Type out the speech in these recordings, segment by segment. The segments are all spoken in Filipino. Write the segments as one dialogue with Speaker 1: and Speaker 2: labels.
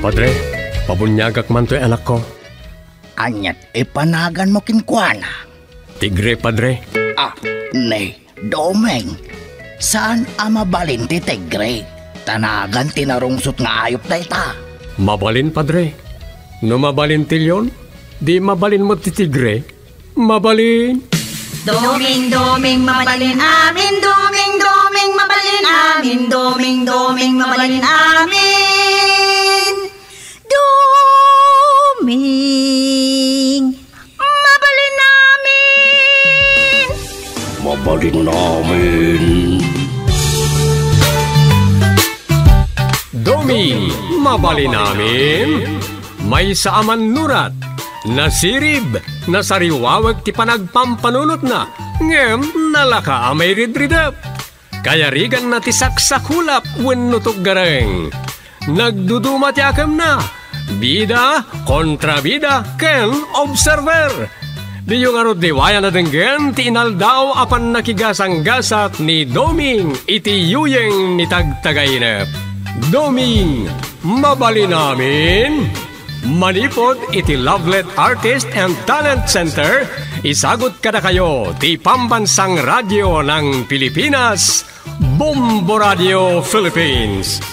Speaker 1: Padre, pabunyagak man to'y anak ko.
Speaker 2: Anyat, ipanagan mo kinkwana.
Speaker 1: Tigre, Padre.
Speaker 2: Nay, Domeng. Saan mabalin ti tigre? Tanagan tinarungsot nga ayop na ita.
Speaker 1: Mabalin, Padre. No mabalin tilyon, di mabalin mo ti tigre. Mabalin.
Speaker 3: Doming, doming, mabalin amin. Doming, doming, mabalin amin. Doming, doming, mabalin amin. Doming, mabalin amin.
Speaker 2: Mabalin namin.
Speaker 1: Doming, mabalin namin. May saaman nurat. Nasirib, nasariwawag ti panagpampanunot na. Ngem, nalaka amay ridridap. Kaya rigan na ti saksakulap wennutok gareng. Nagduduma ti akam na. Bida, kontrabida, ken observer. Di yung arot diwaya na denggen ti inaldaw apan nakigasang-gasat ni Doming iti yuyeng ni tagtagainep. Doming, mabali namin. Manipod iti Lovelet Artist and Talent Center, isagot kada kayo ti Pambansang Radyo ng Pilipinas, Bombo Radio Philippines.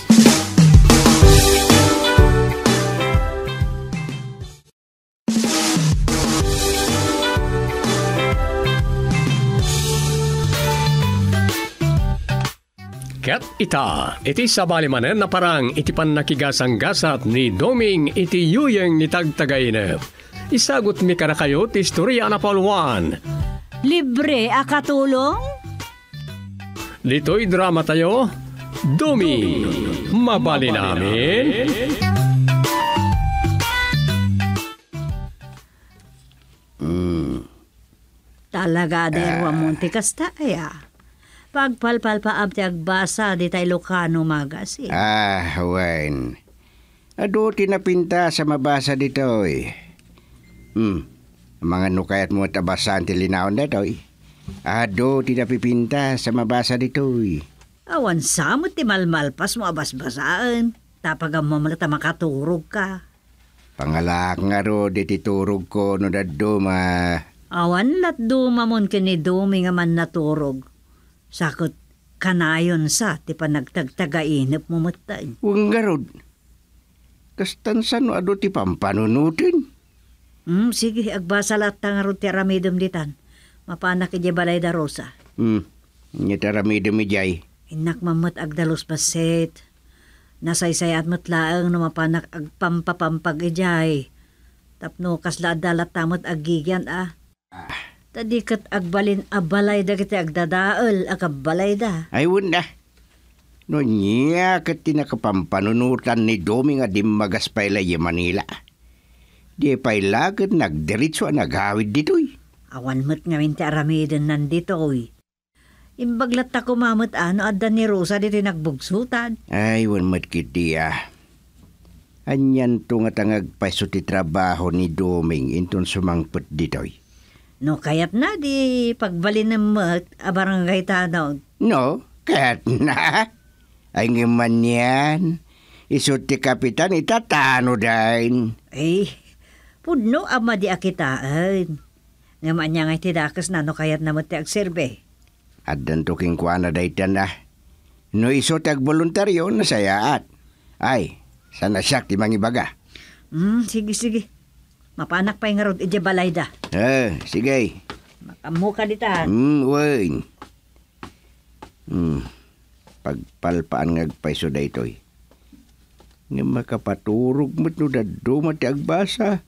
Speaker 1: Ket ita, iti sabalimanen na parang iti pan nakigasang-gasat ni Doming iti yuyeng ni tagtagainep. Isagot mi kada kayo ti istorya na palwan.
Speaker 3: Libre akatulong?
Speaker 1: Dito'y drama tayo, Doming, mabali namin.
Speaker 3: Talaga derwa monte kasta ya. Pagpalpal pa abti agbasa di tayo Ilocano magasin.
Speaker 4: Wen. Ado tinapinta sa mabasa dito eh. Mga nukayat mo at abasan tilinaon na to eh. Ado tinapipinta sa mabasa dito eh.
Speaker 3: Awan samot ti malmalpas mo abasbasaan. Tapagam mo malata makaturog ka.
Speaker 4: Pangalak nga ro di titurog ko no daddo ma.
Speaker 3: Awan lat dumamon kinidumi nga man naturog. Sakot kanayon sa ti panagtagtagainip mo matay.
Speaker 4: Huwag nga rod. Kastansan no ado ti pampanunutin.
Speaker 3: Sige, agbasa lahat nga rod ti aramidom ditan. Mapanak iti balay da rosa.
Speaker 4: Ngit aramidom ijay.
Speaker 3: Inak mamot agdalos baset. Nasaysay at matlaang no mapanak agpampapampag ijay. Tapno kasla adalat tamot agigyan Tadi kat agbalin abalay da kita agdadaal akabalay da.
Speaker 4: Ay wala. No niya kat tinakapampanunutan ni Domi nga di magaspayla yung Manila. Di payla kat nagdiritso naghawid dito'y.
Speaker 3: Awan mo't ngawin ti aramidon nandito'y. Imbaglat ta kumamot adda ni Rosa dito nagbugsutan.
Speaker 4: Ay wan mo't kiti Anyan to nga tangagpaiso ti trabaho ni Doming inton sumangput dito'y.
Speaker 3: No, kayat na di pagbalin ng barangay tanaw.
Speaker 4: No, kaya't na. Ay ngaman yan. Isot ti kapitan itatano dahin.
Speaker 3: Pudno ama di akitaan. Ngaman niya nga itidakas na no kayat na mo ti agserbe.
Speaker 4: At dantuking kwa na daytan na. No isot ag voluntaryo na sayaat. Ay, sana siyak ti mangibaga.
Speaker 3: Sige. Mapanak pa yung rod iti balay da.
Speaker 4: Sige.
Speaker 3: Makamu ka ditan.
Speaker 4: Wen. Pagpalpaan ngagpaiso da ito'y. Nga makapaturog mo't no daddo mati agbasa.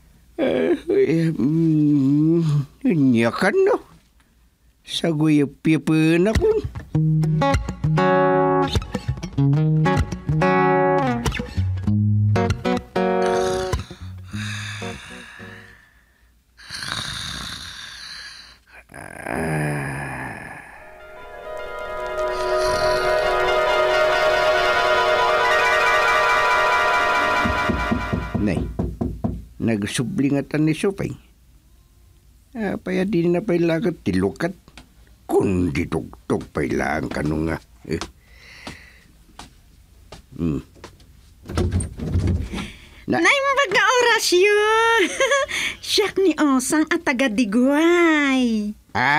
Speaker 4: Nyakan no. Sagoy piyapan ako. Nay, nagsubling ni Sopay. Paya din na pailagat tilukat. Kundi tugtog pailang kanong nga.
Speaker 5: Naimbaga orasyon. Siyak ni Osang at taga-digway.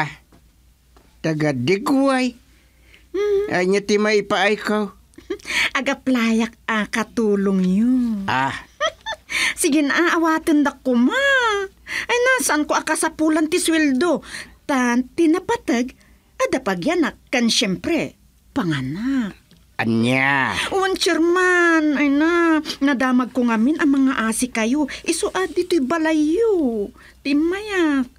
Speaker 4: Taga-digway? Anya ti may paay ko.
Speaker 5: Agaplayak katulong yun. Sige na, awatin da ko ma. Ay nasaan ko akasapulan ti sweldo. Tan tinapatag, adapagyanak kan syempre, panganak.
Speaker 4: Anya?
Speaker 5: Uwan, chairman. Ay na, nadamag ko ngamin ang mga asi kayo. Isuad dito'y balayo. Timayak.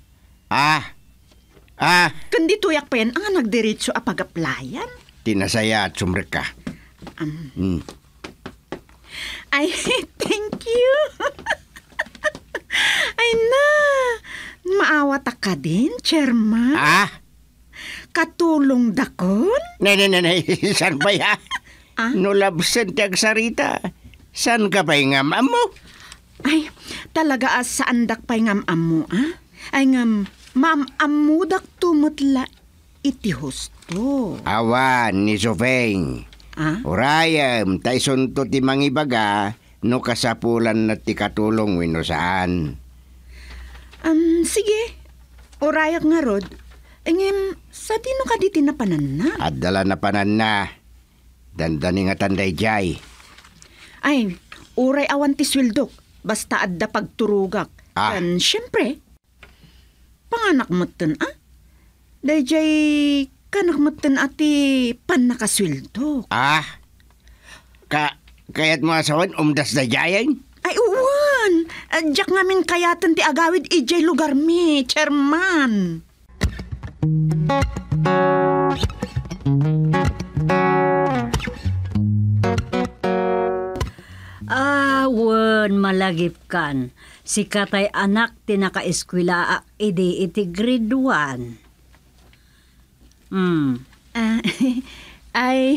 Speaker 5: Kandito yak pa yan ang nagdiretso a pag-applyan.
Speaker 4: Tinasaya at sumrek ka.
Speaker 5: Ay, thank you. Ay na, maawat ka din, chairman. Katulong dakon?
Speaker 4: Nay, saan ba ya? Nulabsan tiyag sarita. Saan ka pa'y ngam mo?
Speaker 5: Ay, talaga saan dak pa'y ngam mo, Ay ngam, ma'am dak tumutla iti husto.
Speaker 4: Awan ni Sofeng. Urayam, taison to ti mangibaga, no kasapulan na ti katulong wino saan.
Speaker 5: Sige. Urayak nga rod. Engem, sa tino ka di tinapanan na?
Speaker 4: Adala na panan na. Dandani nga tanday jay.
Speaker 5: Ay, uray awan ti swildok. Basta adda pagturugak. Kan, syempre, panganak mo ten, Dayjay, kanak mo ten ati pan nakaswildok.
Speaker 4: Kaya't mo asawan, umdas na jayan?
Speaker 5: Ay, uwan. Diyak ngamin kayatan ti agawid ijay lugar mi, chairman.
Speaker 3: Awan malagip kan. Si katay anak tinaka-eskwela iti grade 1.
Speaker 5: Ay,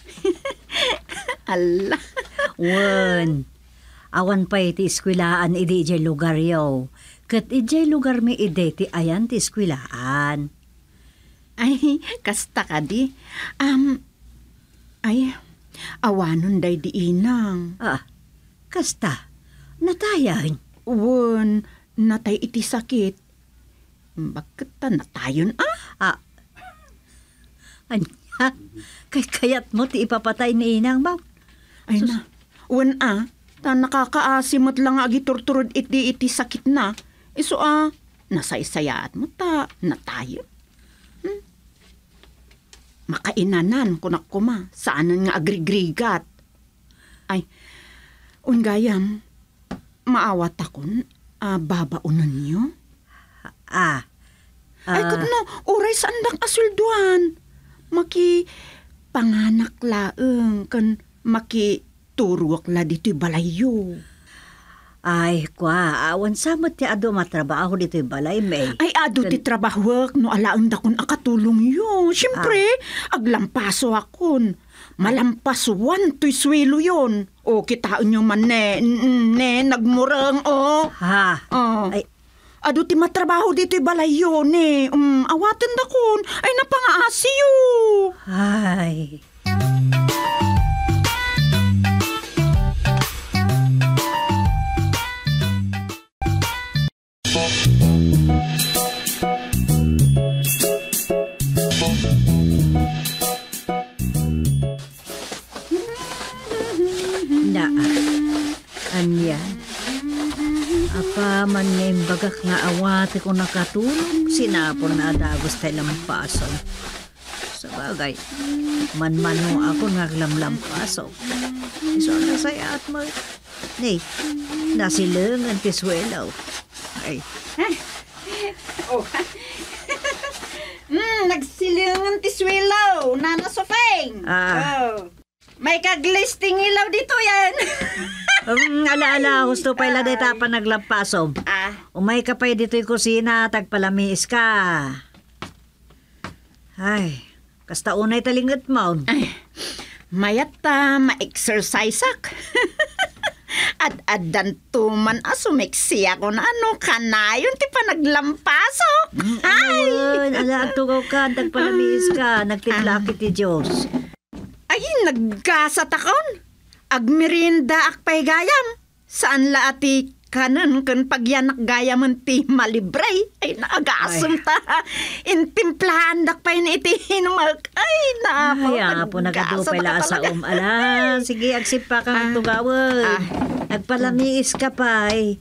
Speaker 5: ala.
Speaker 3: Wan. Awan pa iti eskwelaan iti ijay lugar yaw. Kat ijay lugar mi iti ti ayan ti eskwelaan.
Speaker 5: Ay, kasta ka di. Ay, awanon day di inang.
Speaker 3: Kasta, natayan.
Speaker 5: Wan, natay iti sakit. Bakit natayon
Speaker 3: Anya, kayat mo ti ipapatay ni inang ba?
Speaker 5: Ay na, wan ta nakakaasimot lang agiturturod iti sakit na. Iso nasaysayaat mo ta, natayon. Makainanan kunak kuma, saanan nga agrigrigat. Ay, ungayam, maawat akon, babaunan niyo? Ay, no, uray saan dang asulduan. Maki panganak laeng, kan maki turuak la dito'y balayo.
Speaker 3: Ay, awan samot ti ado matrabaho dito'y balay, may.
Speaker 5: Ay, ado ti trabahwak, no alaang dakon akatulong yun. Siyempre, aglampaso akon. Malampasuan to'y swelo yun. O, kitaan nyo man nagmurang,
Speaker 3: Ay,
Speaker 5: ado ti matrabaho dito'y balayo, awatan dakon. Ay, napangaasiyo.
Speaker 3: Ay. Anya, apa man ngayon bagak nga awate ko nakatulong, sinapon na adagos tayo lampason. Sa bagay, manmanong ako ngaglamlampaso. So, nasaya at nasilangan tiswelaw. Ay.
Speaker 5: Nagsilangan tiswelaw, Nana Sofeng. May kaglisting ilaw dito yan.
Speaker 3: Ala-ala, gusto pa ila dita pa naglampasom. Umay ka pa dito'y kusina, tagpalamiis ka. Ay, kasta unay talingat mo.
Speaker 5: Ay, mayata, ma-exercise-ak. Ad-adan tuman sumiksi ako na kanayon ti pa naglampasok.
Speaker 3: Ay! Ala, tugaw ka, tagpalamiis ka, nagtiplaki ti Diyos.
Speaker 5: Ay, nagkasat akon. Agmerinda akpay gayam. Saan la ati kanan kan pagyanak gaya man ti malibray? Ay naagasam ta. Intimplahan dak pa yun iti hinumag. Ay napo.
Speaker 3: Ay, po nagadupay la sa ala. Sige, agsip pa kang tugawad. Nagpalamiis ka pa eh.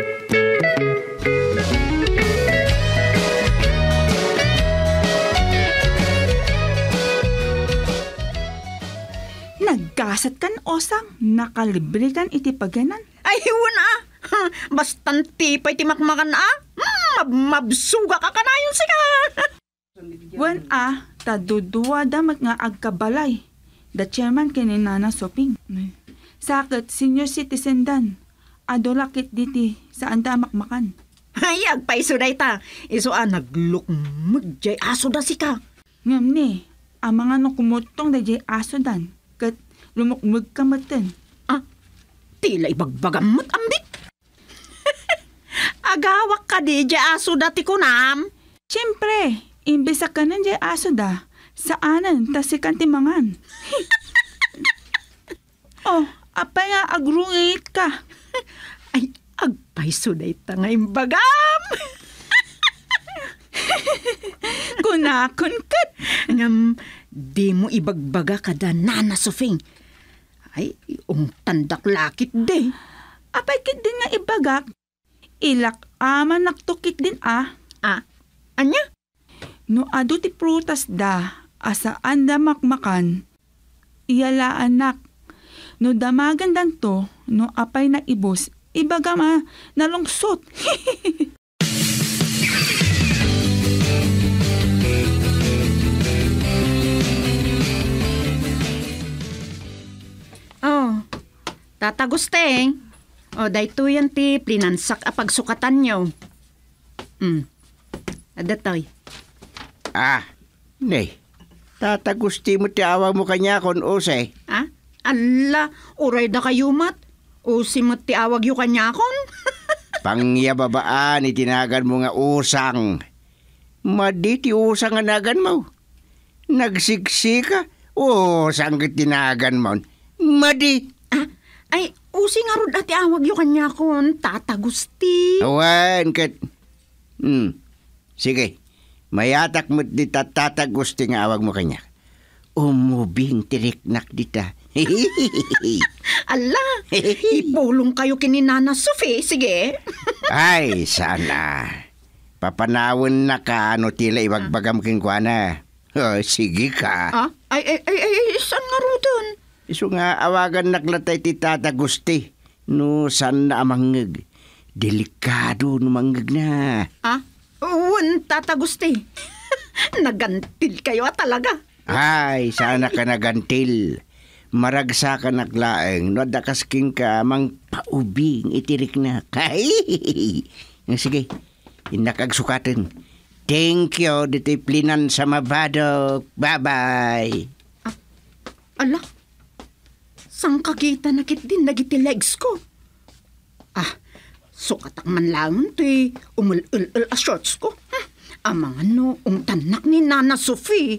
Speaker 6: Naggasat kan osang, nakalibre kan iti paganan.
Speaker 5: Ay, wala. Bastan tipay ti makmakan mabsuga ka kanayon sika.
Speaker 6: Wen taduduwa da nga agkabalay. The chairman kininana Soping. Sakit senior citizen dan. Adolakit diti sa anda makmakan.
Speaker 5: Ay, agpaiso day ta. Iso naglukmag jay aso da sika.
Speaker 6: Ngam ni, ang mga kumutong da jay aso dan. Kat lumukmag ka matin.
Speaker 5: Tila ibagbagamot ambit. Agawak ka di jay aso dati ko nam.
Speaker 6: Siyempre, imbes ka nan jay aso da. Saanan ta si kantimangan. Oh, apay nga agrungit ka.
Speaker 5: Ay, agpaiso day ta nga imbagam.
Speaker 6: Kunakon kat.
Speaker 5: Ngam, di mo ibagbaga kada Nana Sofing. Ay, tandak lakit de.
Speaker 6: Apay kit din nga ibagak. Ilak aman naktukit din
Speaker 5: Anya?
Speaker 6: No ado ti prutas da, asa anda makmakan. Iyala anak. No damagan danto, no apay na ibos, ibaga nalungsot.
Speaker 5: Oh, Tata Gusteng. Dayto yan ti plinansak a pagsukatan nyo. Adatoy.
Speaker 4: Nay. Tatagusti mo ti awag mo kanya kon usay.
Speaker 5: Alla, uray da kayo mat. Usi mo ti awag yu kanya kon.
Speaker 4: Pangyababaan itinagan mo nga usang. Madi ti usang nga nagan mo. Nagsiksika, usang tinagan mo. Madi.
Speaker 5: Ay, usi nga rod ati awag yu kanya kon, Tata Gusti.
Speaker 4: Awan, kat. Sige, mayatak mo di Tata Gusti nga awag mo kanya. Umubing tiriknak dita.
Speaker 5: Ala, ipulong kayo kini Nana Sophie, sige.
Speaker 4: Ay, sana. Papanawon na ka, tila ibagbagam king kuana. Sige ka.
Speaker 5: Ay, saan nga ro dun?
Speaker 4: Iso nga awagan naklatay ti Tata Gusti. No, saan na amangag. Delikado no manggag na.
Speaker 5: Tata Gusti. Nagantil kayo talaga.
Speaker 4: Ay, sana ka nagantil. Maragsa ka naklaeng, no dakasking ka mang paubing itirik na. Ay, sige, inakagsukatan. Thank you, ditiplinan sa mabadok. Bye-bye.
Speaker 5: Ala, sang kakita nakit din nagiti legs ko. Sukatak man lang ti umul-ul a shorts ko. Amang tanak ni Nana Sophie.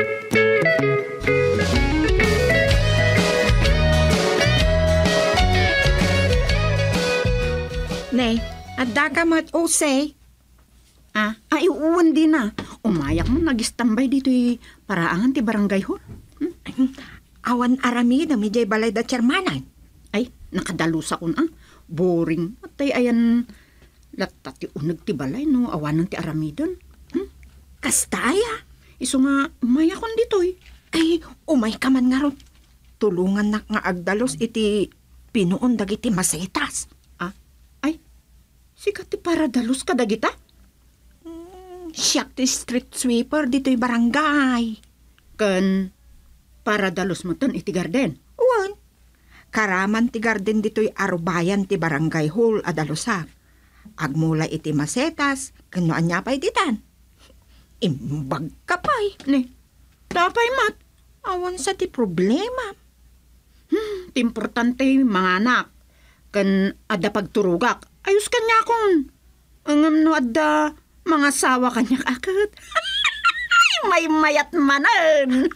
Speaker 7: Nay, adda ka mat usay.
Speaker 5: Ay, uwan din na. Umayak mo, nag-istambay dito paraangan ti barangay hall.
Speaker 7: Awan arami na medyo balay da chairmanan.
Speaker 5: Ay, nakadalusa ko na. Boring. Atay ayan, latati unag ti balay no, awanan ti aramidon.
Speaker 7: Kastaya.
Speaker 5: Iso nga, umayakon dito
Speaker 7: Ay, umay ka man nga ron. Tulungan na nga agdalos iti pinuon dagiti masetas.
Speaker 5: Ay, sikat ti paradalos ka dagita?
Speaker 7: Siyak ti street sweeper dito'y barangay.
Speaker 5: Kan, paradalos mo ton iti garden?
Speaker 7: Uwan. Karaman ti garden dito'y arubayan ti barangay hall adalosak. Agmula iti masetas, kano anya pa'y ditan. Imbag ka pa'y.
Speaker 5: Ne, tapay mat.
Speaker 7: Awan sa ti problema.
Speaker 5: Importante mga anak. Kan ada pagturugak. Ayos kanya kung. Ang no ada mga sawa kanya akad. May mayat manan.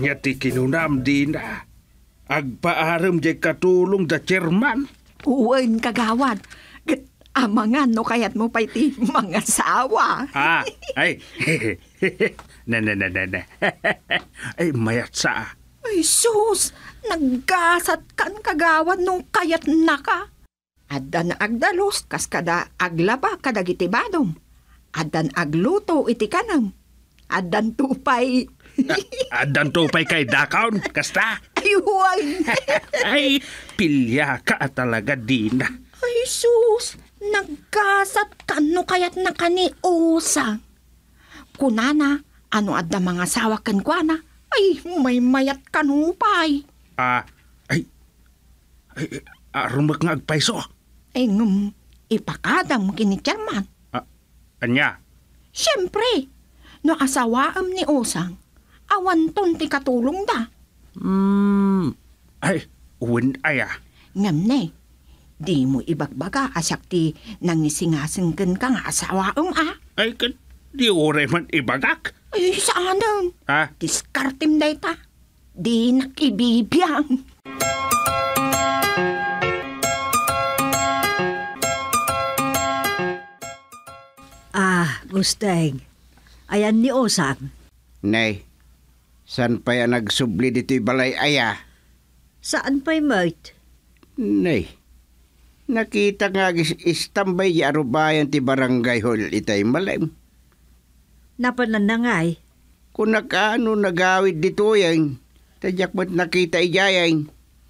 Speaker 8: Anya ti kinunam din na. Agpaaram jay katulong da chairman.
Speaker 7: Uwan kagawad. Amangan no kayat mo pa iti mga sawa.
Speaker 8: Ay. Na. Ay, mayat sa.
Speaker 7: Ay sus, naggasat kan kagawad nung kayat na ka. Adan agdalos kas kada aglaba kadagiti badom. Adan agluto iti kanam. Adan tupay.
Speaker 8: Adan tupay kay dakaon, kasta.
Speaker 7: Ayuan.
Speaker 8: Ay, pilya ka talaga din.
Speaker 7: Ay sus, nagkasat kano kayat na kani usang. Kunana, ano adda mga sawakan kwa na, ay may mayat kanupay.
Speaker 8: Rumak nga agpaiso.
Speaker 7: Ay ipakadam kini chairman.
Speaker 8: Anya?
Speaker 7: Siyempre, no asawaam ni usang, awan ton ti katulong da.
Speaker 8: Ay, uwin aya.
Speaker 7: Ngam ne, di mo ibagbaga asak ti nangisingasinggan ka nga asawaam
Speaker 8: Ay, di oray man ibagak.
Speaker 7: Ay, saanan? Diskartim day ta. Di nakibibiyang.
Speaker 3: Gusteng. Ayan ni Osang.
Speaker 4: Nay, saan pa yan nagsubli dito'y balay aya?
Speaker 3: Saan pa'y mate?
Speaker 4: Nay, nakita nga istambay ya arubayan ti barangay hall itay malim.
Speaker 3: Napanan na nga'y?
Speaker 4: Kung nakaano nagawid dito yan, tadyak mo't nakita iyayan.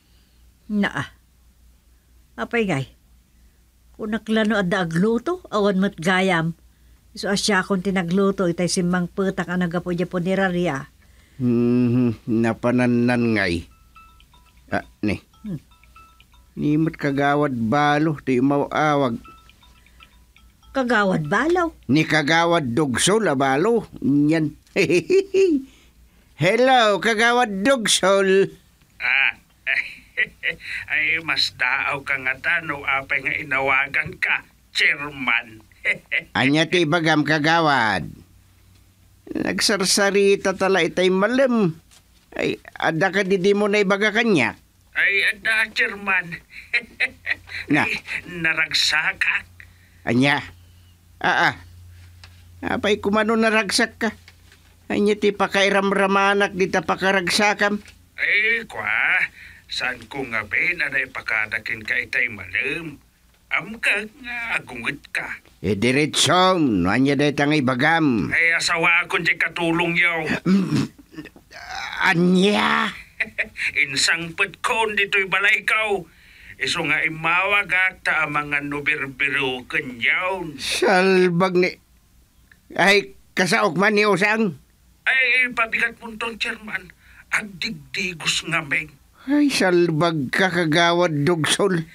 Speaker 3: Apay nga'y? Kung naklano at agluto, awan mo't gayam. So asya kung tinagluto, itay simang putak ang nagapo dya po ni Raria.
Speaker 4: Napananan ngay. Ni. Nimot kagawad balo, ti mawawag.
Speaker 3: Kagawad balaw?
Speaker 4: Ni kagawad dugsol, balo. Yan. Hello, kagawad dugsol.
Speaker 8: Ay, mas daaw ka nga tano, apay nga inawagan ka, chairman.
Speaker 4: Anya ti bagam kagawad. Nagsarsarita tala itay malam. Ay, ada ka di mo na ibaga kanya.
Speaker 8: Ay, ada, chairman.
Speaker 4: Na?
Speaker 8: Ay, naragsakak.
Speaker 4: Anya? Apay kumano naragsak ka. Anya ti pakairam-ramanak di ta pakaragsakam.
Speaker 8: Ay, saan ko nga ben anay pakadakin ka itay malam. Amkag nga agungot ka.
Speaker 4: Diretsom, anya day tangay bagam.
Speaker 8: Ay, asawa akong di katulong yaw.
Speaker 4: Anya?
Speaker 8: Insang petkon dito'y balay kaw. Iso nga imawag ta mga nubirbiro kanyaw.
Speaker 4: Salbag ni... Ay, kasaok man ni Usang.
Speaker 8: Ay, pabigat mo tong chairman. Agdigdigos nga meng.
Speaker 4: Ay, salbag ka kagawad dugsol.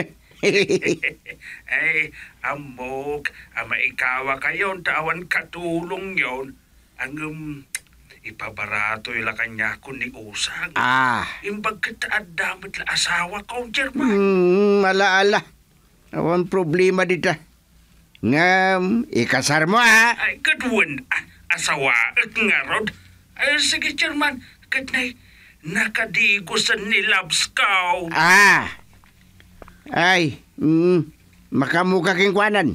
Speaker 8: Ay, amok, maikawa kayon, tawan katulong yon. Ang ipabarato ila kanya ko ni Usang. Imbag kataad damit la asawa ko, German.
Speaker 4: Ala. Awan problema dita. Ngam, ikasar mo
Speaker 8: Ay, kaduan, asawa, nga rod. Ay, sige, German, katnay, nakadigosan ni Labs Cow.
Speaker 4: Ay, makamuka king kwanan.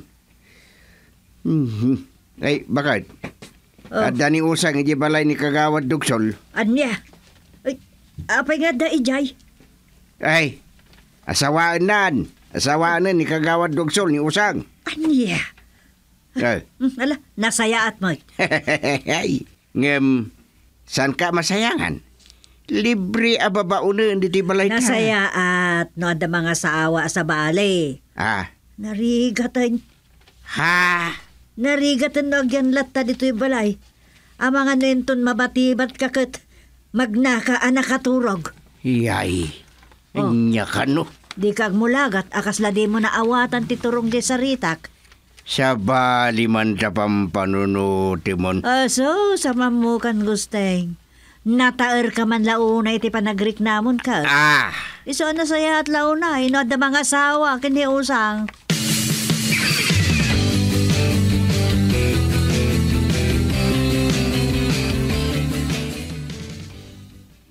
Speaker 4: Ay, bakit? Ada ni Usang, hindi balay ni kagawad dugsol.
Speaker 3: Anya? Ay, apay nga da ijay?
Speaker 4: Ay, asawaan ni kagawad dugsol ni Usang.
Speaker 3: Anya?
Speaker 4: Ay.
Speaker 3: Ala, nasayaat mo.
Speaker 4: Ay, saan ka masayangan? Libre ababaunan diti balay ka.
Speaker 3: Nasayaat, no ada mga saawa sa bale. Narigatan. Narigatan no agyan latta dito'y balay. Ang mga nenton mabatibat kakit. Magnaka anak katurog.
Speaker 4: Iyay. Inya ka no.
Speaker 3: Di kag mulagat, akasla di mo na awatan titurong di saritak.
Speaker 4: Sa bali man sa pampanunutimon.
Speaker 3: So, sa mamukan gusteng. Nataer ka man launa iti panagrik namon ka. Iso na saya at launa, ino da mga asawa kini Usang.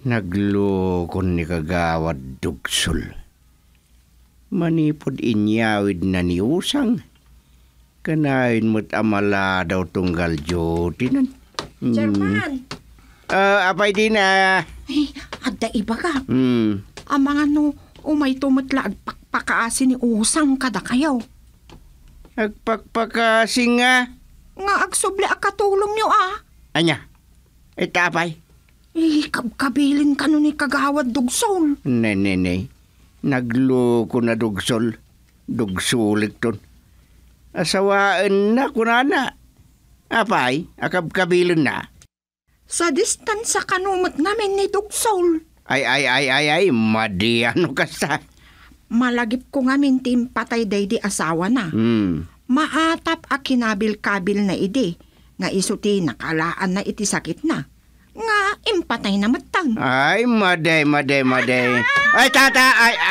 Speaker 4: Naglukon ni kagawad dugsol. Manipod inyawid na ni usang. Kanain mo't amala daw tunggal jotinan.
Speaker 7: Chairman!
Speaker 4: Apay din na.
Speaker 7: Ay, adda iba ka. Ang mga umay tumutla agpakpakaasi ni usang kada kayaw.
Speaker 4: Agpakpakasing nga.
Speaker 7: Nga agsubli akatulong niyo
Speaker 4: Anya? Itapay?
Speaker 7: Kabkabilin ka nun ni kagawad dugsol.
Speaker 4: Nenenay. Nagloko na dugsol. Dugsulit ton. Asawaan na kunana. Apay, akabkabilin na.
Speaker 7: Sa distansa kanumot namin ni dugsol.
Speaker 4: Ay, madiano ka sa.
Speaker 7: Malagip ko nga mintim patay day di asawa na. Maatap a kinabil-kabil na idi. Nga isuti nakalaan na iti sakit na. Nga impatay na matang.
Speaker 4: Ay, maday. Ay, tata,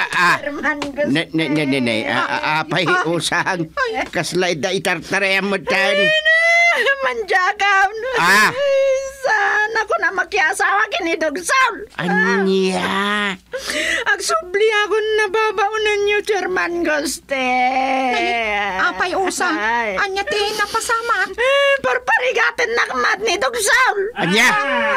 Speaker 4: apay usang. Kaslay da itartarayam mo tan.
Speaker 5: Manjagam. Sana ko na makiasawa kinidugsol.
Speaker 4: Anya?
Speaker 5: Agsubli ako na babaunan niyo, Chairman Guste.
Speaker 7: Apay usang. Anya ti napasama.
Speaker 5: Parparigatin nakmat ni dugsol.
Speaker 4: Anya?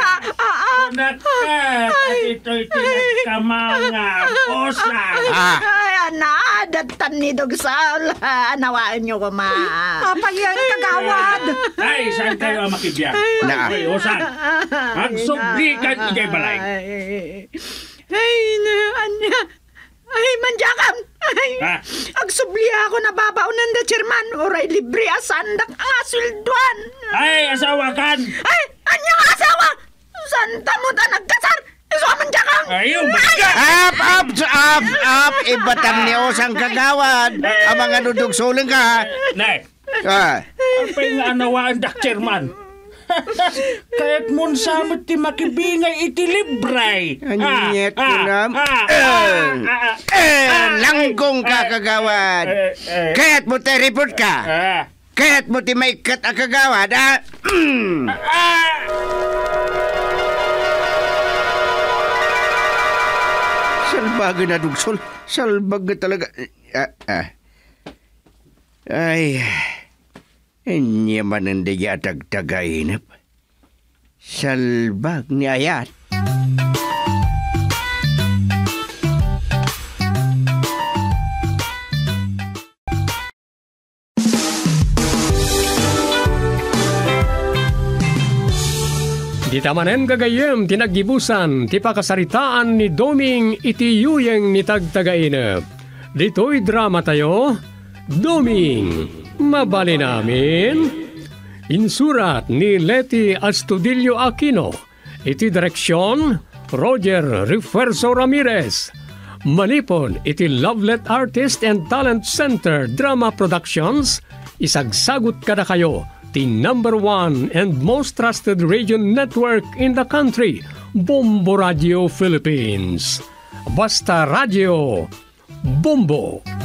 Speaker 8: Nakat, at ito'y tinagkamanga, usang.
Speaker 5: Ay, anadatan ni dugsol. Anawaan niyo ko, ma.
Speaker 7: Apay yan kagawad.
Speaker 8: Ay, saan kayo ang makibiyang? Ay, usang. Ang sublikan ijay balay.
Speaker 5: Ay, anya. Ay, manjakam. Ay, agsubli ako na babaunan da, Chairman. Oray libre asandak ang asilduan.
Speaker 8: Ay, asawa kan.
Speaker 5: Ay, anya nga asawa. Santa mo ta nagkasar. Iso manjakam.
Speaker 8: Ayaw, basta.
Speaker 4: Up. Ibatan ni usang kagawad. Ang mga dudugsuling ka.
Speaker 8: Nay. Apay nga anawaan dak, Chairman. Kaya't mon samot ti makibingay iti libray.
Speaker 4: Anyet ko na. Langgong ka kagawad. Kaya't mo ti report ka. Kaya't mo ti maikat ang kagawad. Salbaga na dugsol. Salbaga talaga. Ay... Inya mananday atag-tagainap. Salbag ni Ayat.
Speaker 1: Di tamanen gagayem tinaggibusan ti pakasaritaan ni Doming iti yuyeng ni tagtagainap. Dito'y drama tayo, Doming. Mabali namin. Insurat ni Leti Astudillo Aquino. Iti direksyon, Roger Refuerzo Ramirez. Manipon iti Lovelet Artist and Talent Center Drama Productions. Isagsagot kada kayo ti #1 and most trusted radio network in the country, Bombo Radio Philippines. Basta Radio, Bombo.